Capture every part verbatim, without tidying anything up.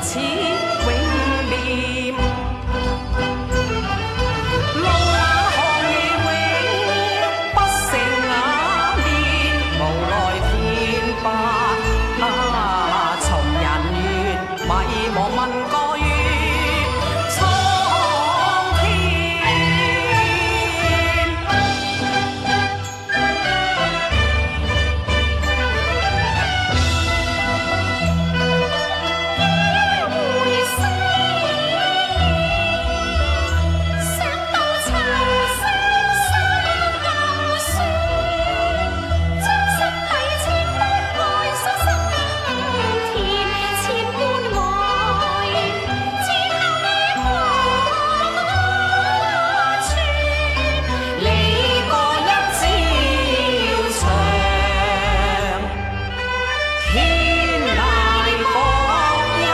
此永念。路那寒夜永不胜雅面，无奈天不啊从人愿，迷茫问过于苍天。回首想到秋声深后雪，将心底千般爱诉心田，千般爱，只靠你跨穿，离过一朝长，天涯各一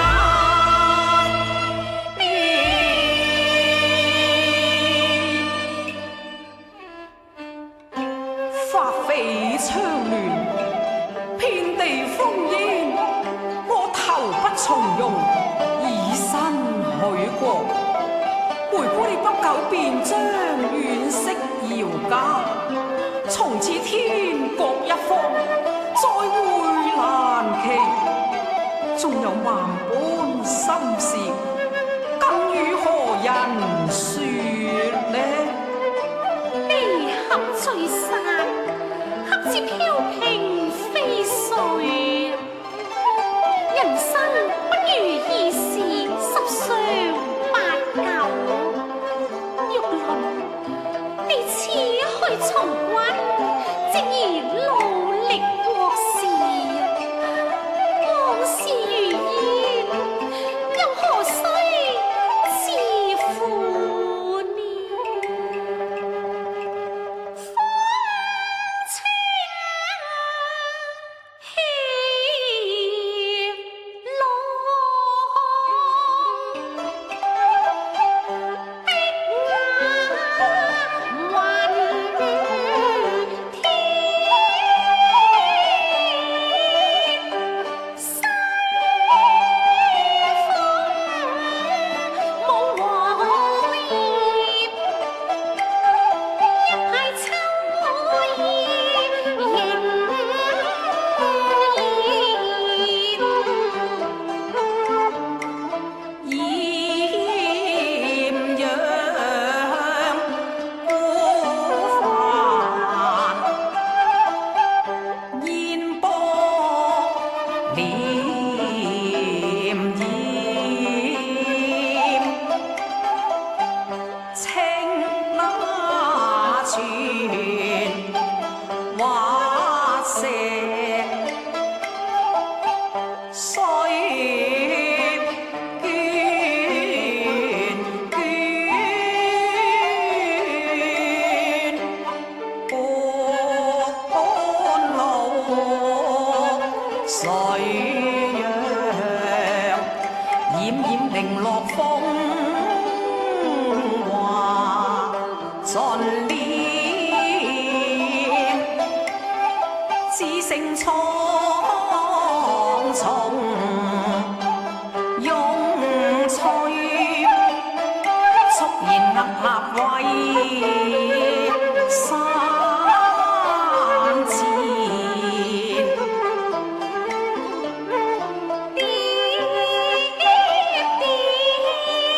面。花飞窗乱，遍地烽烟，我投不从容，以身許國。梅姑你不久便將惋惜遙家，從此天各一方，再會難期。縱有萬般心事，更與何人說呢？ 悲合聚散，合似飄萍飛碎。人生不如意事十常八九。玉麟，你此去從軍，即而努力國事。往事如煙，又何須自負呢？風清氣朗，碧瓦雲天，西風無黃葉，係秋葉仍豔陽孤帆，煙波漣漪，青那泉畫石，歲月卷卷，半路垂楊，冉冉零落風華盡了，只剩蒼松擁翠，速然屹立為山前。 點點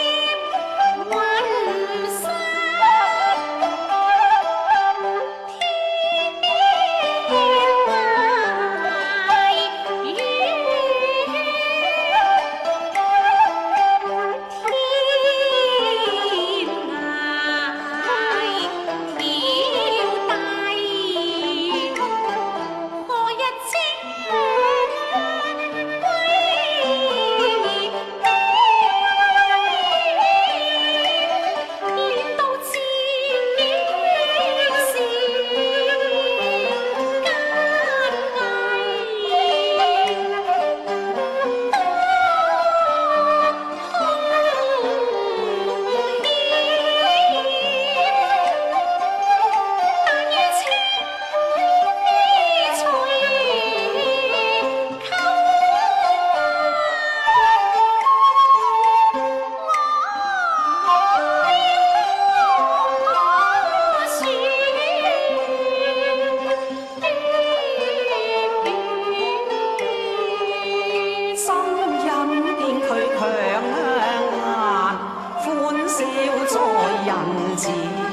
前，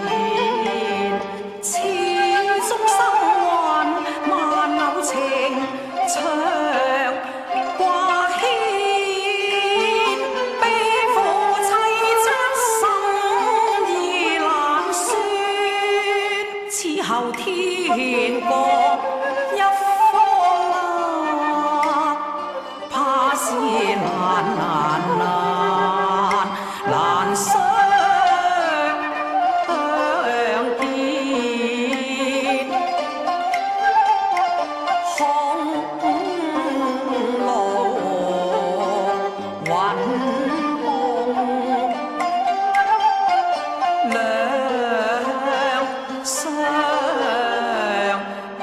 始终心幻万缕情长挂牵，悲苦凄凄心意难说，此后天各一方啦，怕是难难难难相見，空路雲夢兩相牽。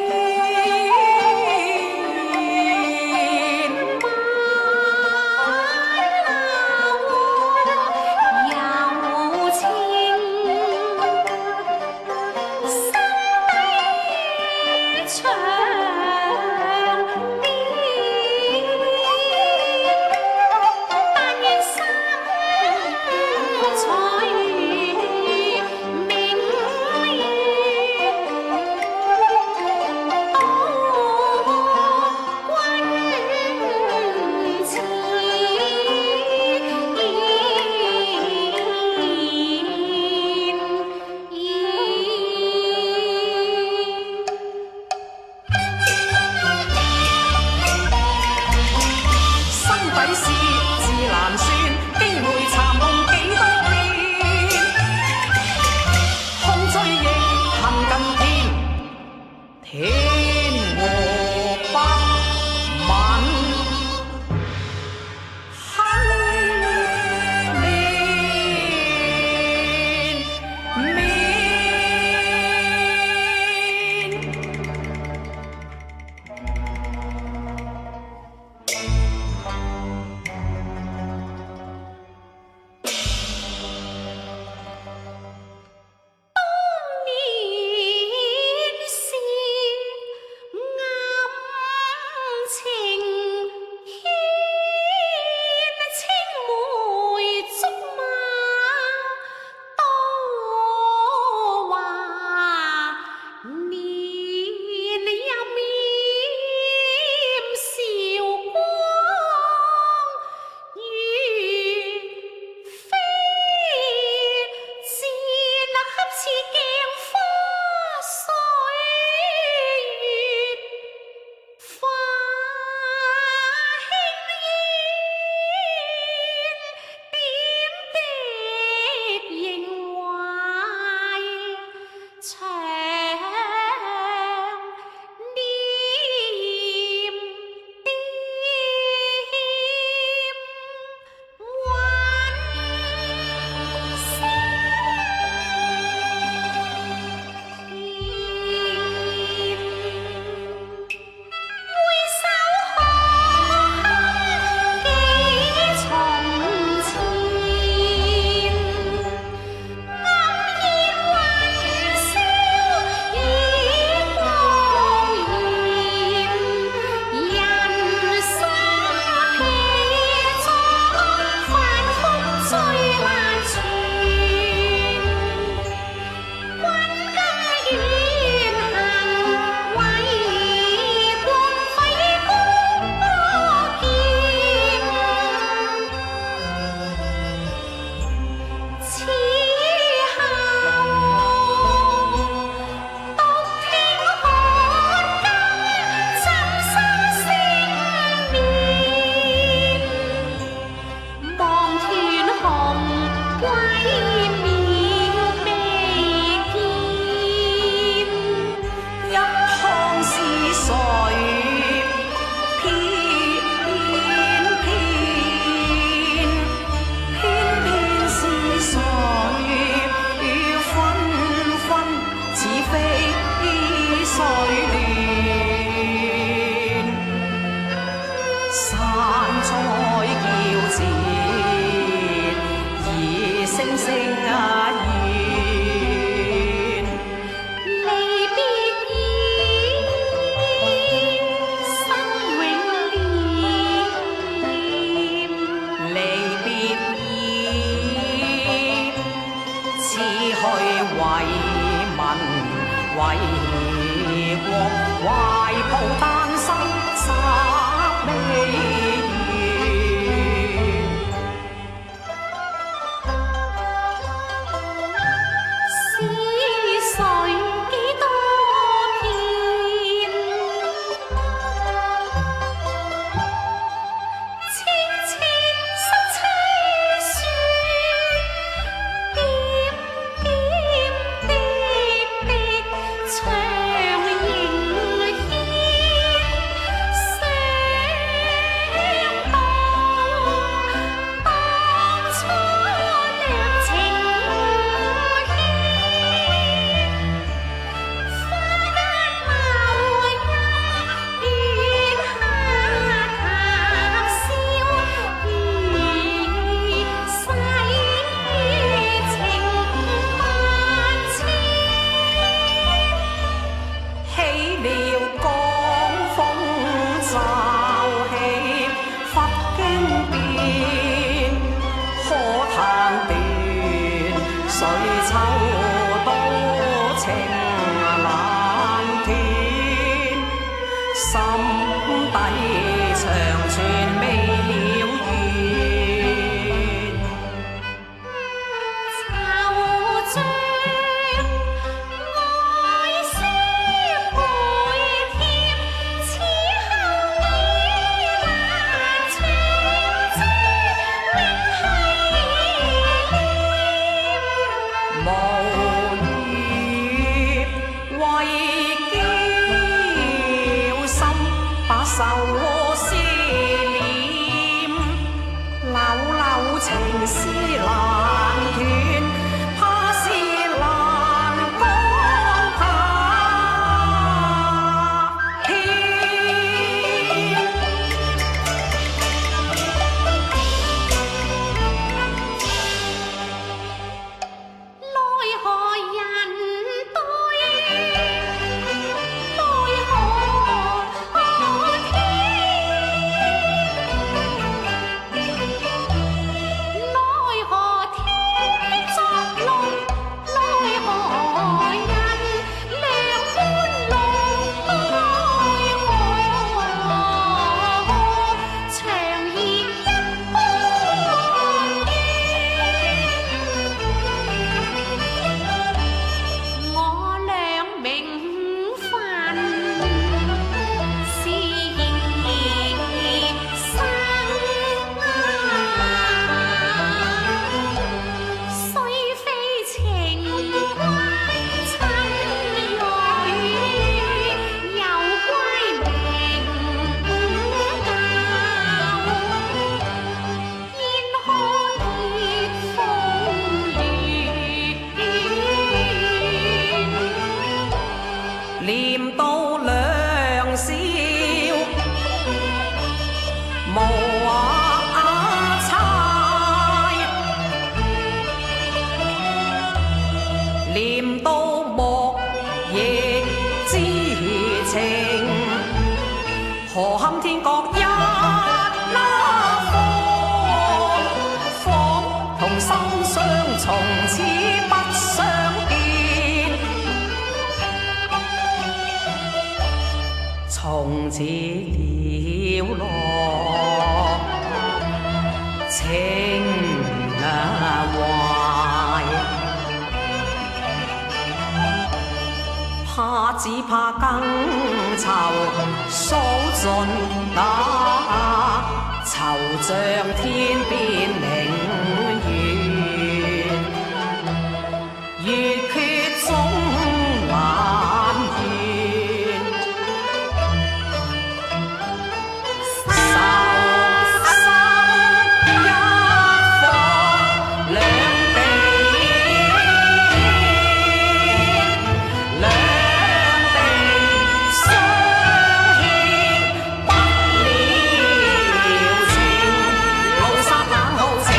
天和不問恨連綿。 为国，怀抱丹心十美元。 是谁几多片？千千失凄雪，点点滴滴长影牵。想当当初两情牵。花间茅呀，月下谈笑，如细雨情万千。 起了江风骤起，佛经变，可叹断，水秋多情难斷，心底長存未了緣。 惆悵愛思倍添，此後已難長嗟，永繫念。 無業為嬌心，把愁思念，縷縷情絲難斷，怕是難講他天。 奈何人對，奈何天，奈何天作弄，奈何人兩般弄，奈何長夜一般怨。我倆名分是生，雖非情歸親侶，又歸名教。焉可熱風亂？ 念到良宵，無話猜；念到莫逆之情，何堪天各一粒方？仿同心相從此不相見。從此了落情懷，怕只怕更愁數盡那惆悵天邊明月，月缺終難圓。愁心一放兩地，兩地相牽不了情，路剎冷酷。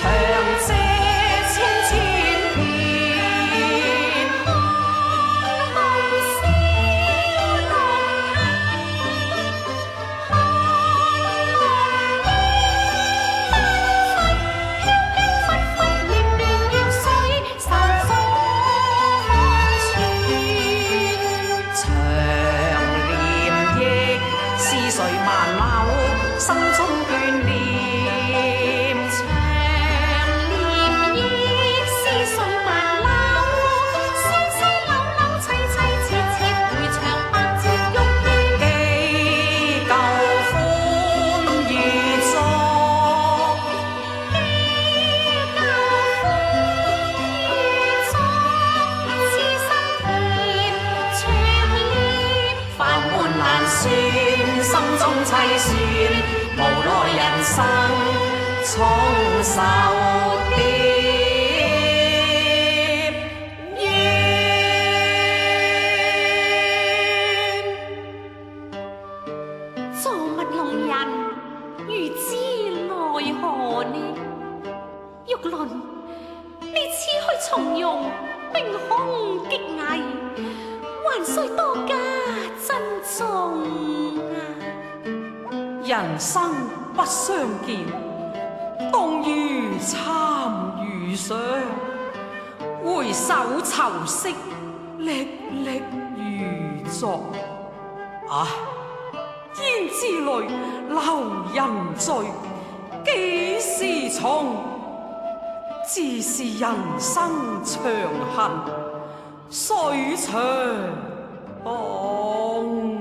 人生不相見，動如參與上。回首愁色，歷歷如昨。唉，胭脂淚，留人醉，幾時重？自是人生長恨水長東。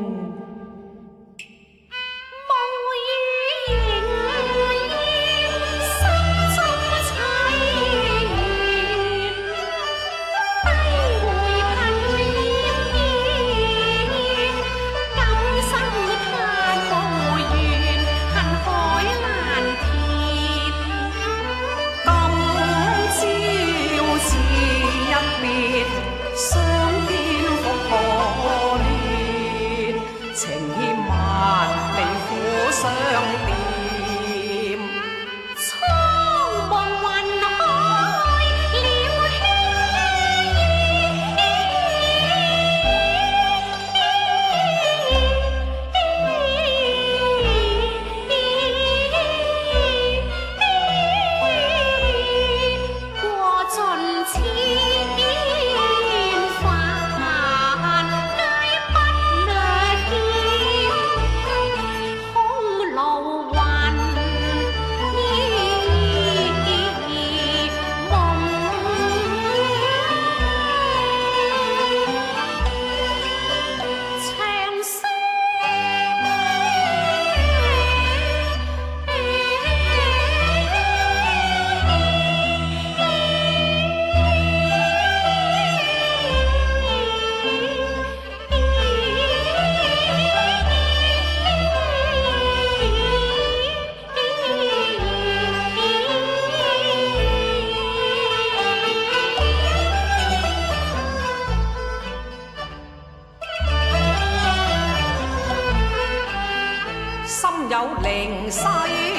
有靈犀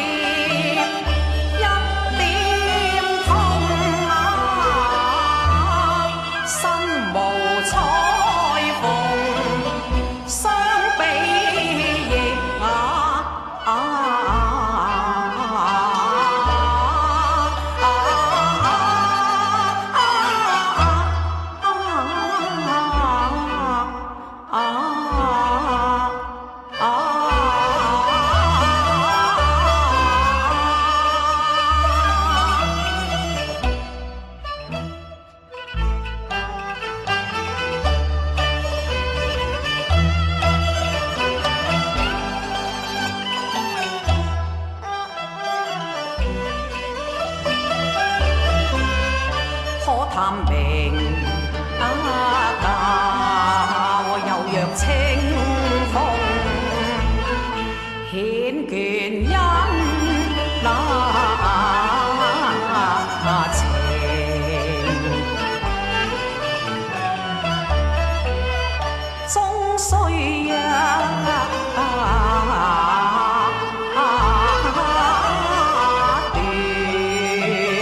一點通啊，身無彩鳳相比翼啊啊探明啊教有若清風，顯倦因那情，終須一段。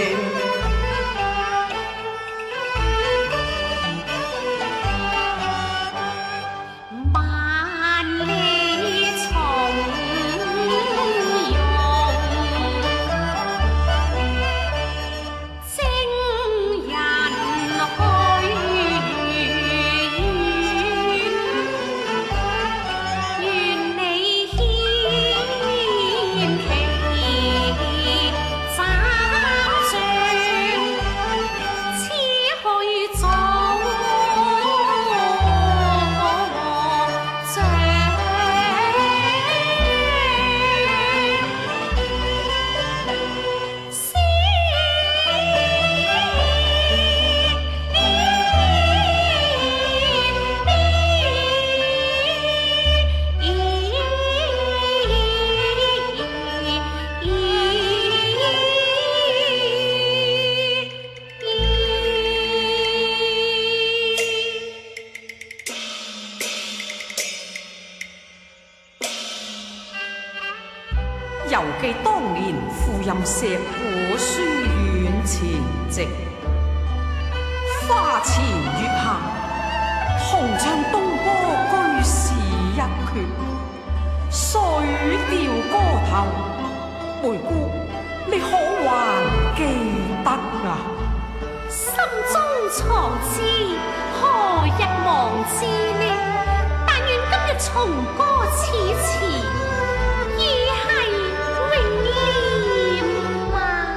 任石虎書院前夕，花前月下，同唱東坡居士一闕。水調歌頭，梅姑你可還記得啊？ 心中藏知，何日忘之呢？但願今日重歌此詞，已係永念啊！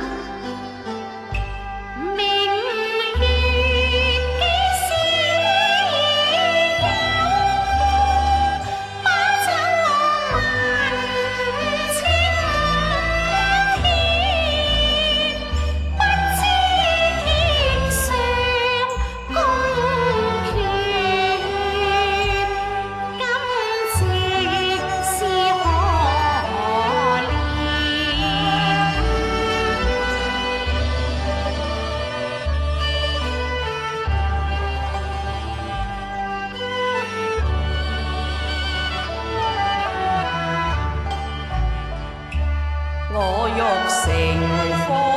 明月幾時有？把酒問青天，不知天上宮闕，今夕是何年？ 我欲乘風